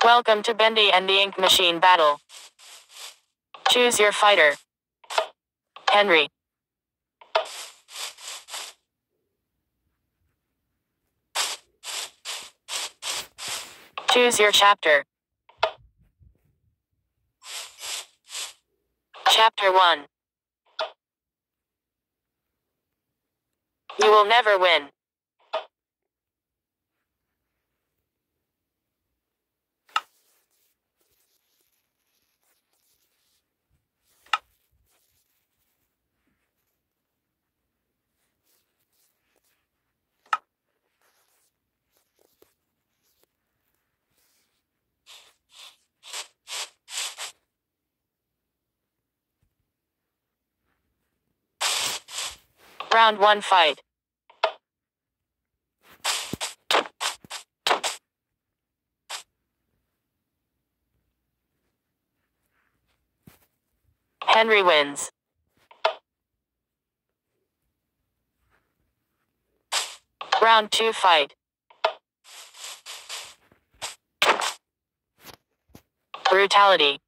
Welcome to Bendy and the Ink Machine battle. Choose your fighter. Henry. Choose your chapter. Chapter 1. You will never win. Round 1 fight. Henry wins. Round 2 fight. Brutality.